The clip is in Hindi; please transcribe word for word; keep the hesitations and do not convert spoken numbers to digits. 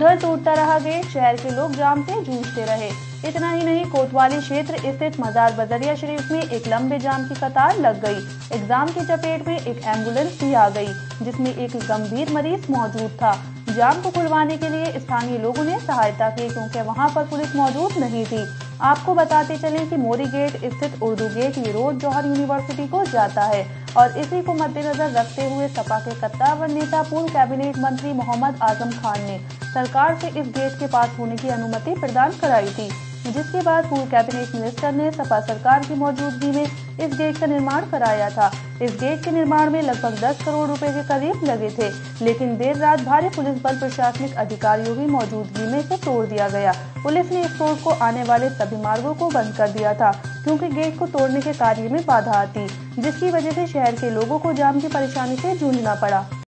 उधर टूटता रहा गेट, शहर के लोग जाम से जूझते रहे। इतना ही नहीं, कोतवाली क्षेत्र स्थित मजार बजरिया शरीफ में एक लंबे जाम की कतार लग गई। एग्जाम की चपेट में एक एम्बुलेंस भी आ गई, जिसमें एक गंभीर मरीज मौजूद था। जाम को खुलवाने के लिए स्थानीय लोगों ने सहायता की, क्योंकि वहां पर पुलिस मौजूद नहीं थी। आपको बताते चलें कि मोरी गेट स्थित उर्दू गेट ये रोड जौहर यूनिवर्सिटी को जाता है और इसी को मद्देनजर रखते हुए सपा के कद्दावर नेता पूर्व कैबिनेट मंत्री मोहम्मद आजम खान ने सरकार से इस गेट के पास होने की अनुमति प्रदान कराई थी, जिसके बाद पूर्व कैबिनेट मिनिस्टर ने सपा सरकार की मौजूदगी में इस गेट का निर्माण कराया था। इस गेट के निर्माण में लगभग दस करोड़ रुपए के करीब लगे थे, लेकिन देर रात भारी पुलिस बल प्रशासनिक अधिकारियों की मौजूदगी में इसे तोड़ दिया गया। पुलिस ने इस रोड को आने वाले सभी मार्गों को बंद कर दिया था, क्योंकि गेट को तोड़ने के कार्य में बाधा आती, जिसकी वजह से शहर के लोगों को जाम की परेशानी से जूझना पड़ा।